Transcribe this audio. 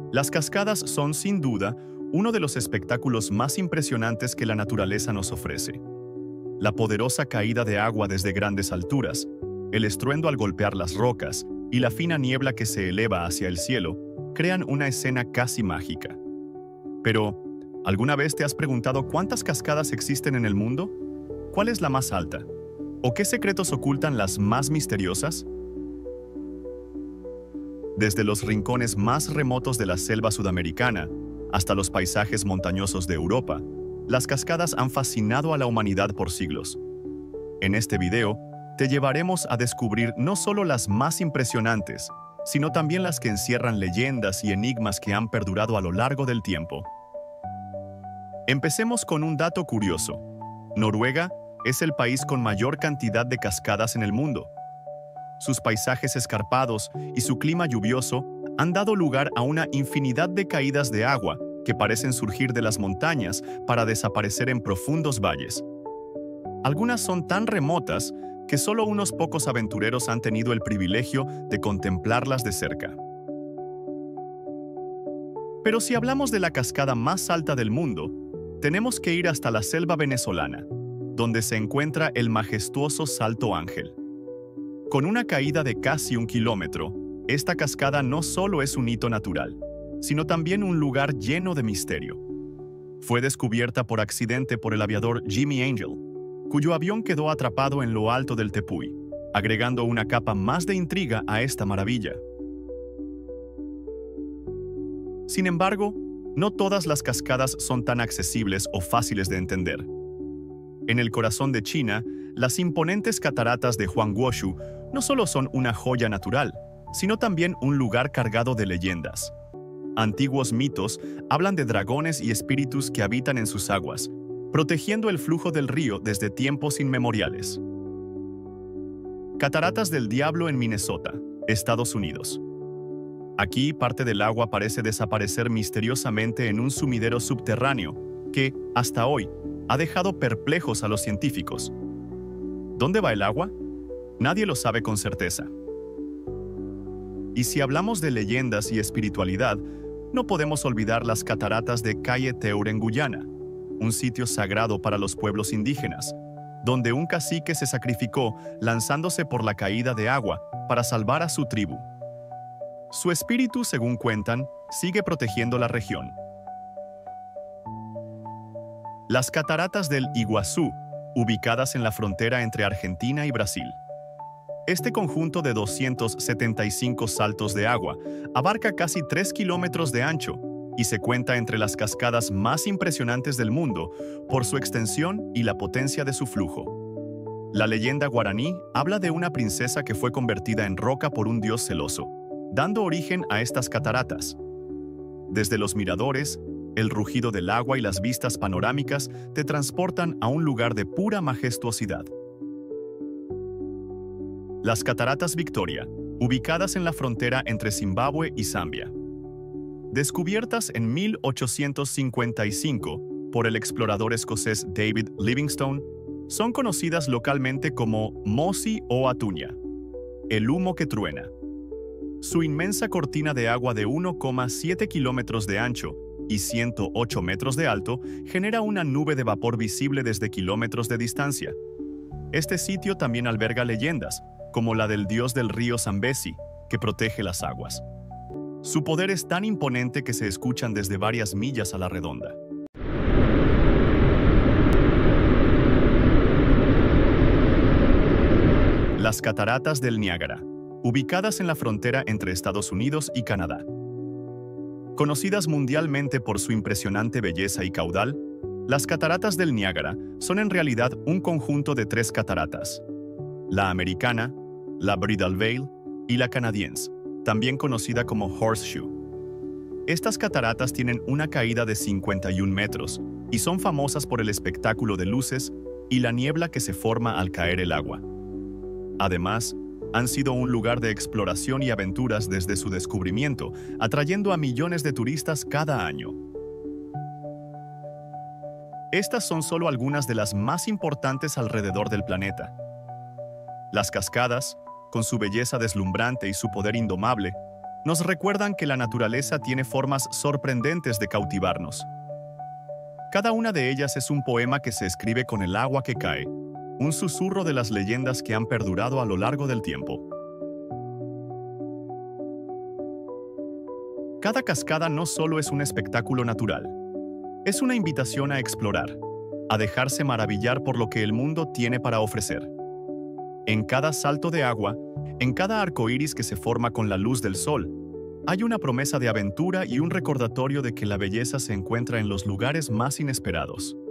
Las cascadas son, sin duda, uno de los espectáculos más impresionantes que la naturaleza nos ofrece. La poderosa caída de agua desde grandes alturas, el estruendo al golpear las rocas y la fina niebla que se eleva hacia el cielo crean una escena casi mágica. Pero, ¿alguna vez te has preguntado cuántas cascadas existen en el mundo? ¿Cuál es la más alta? ¿O qué secretos ocultan las más misteriosas? Desde los rincones más remotos de la selva sudamericana hasta los paisajes montañosos de Europa, las cascadas han fascinado a la humanidad por siglos. En este video, te llevaremos a descubrir no solo las más impresionantes, sino también las que encierran leyendas y enigmas que han perdurado a lo largo del tiempo. Empecemos con un dato curioso. Noruega es el país con mayor cantidad de cascadas en el mundo. Sus paisajes escarpados y su clima lluvioso han dado lugar a una infinidad de caídas de agua que parecen surgir de las montañas para desaparecer en profundos valles. Algunas son tan remotas que solo unos pocos aventureros han tenido el privilegio de contemplarlas de cerca. Pero si hablamos de la cascada más alta del mundo, tenemos que ir hasta la selva venezolana, donde se encuentra el majestuoso Salto Ángel. Con una caída de casi 1 kilómetro, esta cascada no solo es un hito natural, sino también un lugar lleno de misterio. Fue descubierta por accidente por el aviador Jimmy Angel, cuyo avión quedó atrapado en lo alto del Tepuy, agregando una capa más de intriga a esta maravilla. Sin embargo, no todas las cascadas son tan accesibles o fáciles de entender. En el corazón de China, las imponentes cataratas de Huanghuoshu no solo son una joya natural, sino también un lugar cargado de leyendas. Antiguos mitos hablan de dragones y espíritus que habitan en sus aguas, protegiendo el flujo del río desde tiempos inmemoriales. Cataratas del Diablo en Minnesota, Estados Unidos. Aquí parte del agua parece desaparecer misteriosamente en un sumidero subterráneo que, hasta hoy, ha dejado perplejos a los científicos. ¿Dónde va el agua? Nadie lo sabe con certeza. Y si hablamos de leyendas y espiritualidad, no podemos olvidar las cataratas de Caye-Teur en Guyana, un sitio sagrado para los pueblos indígenas, donde un cacique se sacrificó lanzándose por la caída de agua para salvar a su tribu. Su espíritu, según cuentan, sigue protegiendo la región. Las cataratas del Iguazú, ubicadas en la frontera entre Argentina y Brasil. Este conjunto de 275 saltos de agua abarca casi 3 kilómetros de ancho y se cuenta entre las cascadas más impresionantes del mundo por su extensión y la potencia de su flujo. La leyenda guaraní habla de una princesa que fue convertida en roca por un dios celoso, dando origen a estas cataratas. Desde los miradores, el rugido del agua y las vistas panorámicas te transportan a un lugar de pura majestuosidad. Las Cataratas Victoria, ubicadas en la frontera entre Zimbabue y Zambia. Descubiertas en 1855 por el explorador escocés David Livingstone, son conocidas localmente como Mosi o Atuña, el humo que truena. Su inmensa cortina de agua de 1,7 kilómetros de ancho y 108 metros de alto genera una nube de vapor visible desde kilómetros de distancia. Este sitio también alberga leyendas, como la del dios del río Zambezi, que protege las aguas. Su poder es tan imponente que se escuchan desde varias millas a la redonda. Las Cataratas del Niágara, ubicadas en la frontera entre Estados Unidos y Canadá. Conocidas mundialmente por su impresionante belleza y caudal, las Cataratas del Niágara son en realidad un conjunto de 3 cataratas: la americana, la Bridal Veil y la canadiense, también conocida como Horseshoe. Estas cataratas tienen una caída de 51 metros y son famosas por el espectáculo de luces y la niebla que se forma al caer el agua. Además, han sido un lugar de exploración y aventuras desde su descubrimiento, atrayendo a millones de turistas cada año. Estas son solo algunas de las más importantes alrededor del planeta. Las cascadas, con su belleza deslumbrante y su poder indomable, nos recuerdan que la naturaleza tiene formas sorprendentes de cautivarnos. Cada una de ellas es un poema que se escribe con el agua que cae, un susurro de las leyendas que han perdurado a lo largo del tiempo. Cada cascada no solo es un espectáculo natural, es una invitación a explorar, a dejarse maravillar por lo que el mundo tiene para ofrecer. En cada salto de agua, en cada arco iris que se forma con la luz del sol, hay una promesa de aventura y un recordatorio de que la belleza se encuentra en los lugares más inesperados.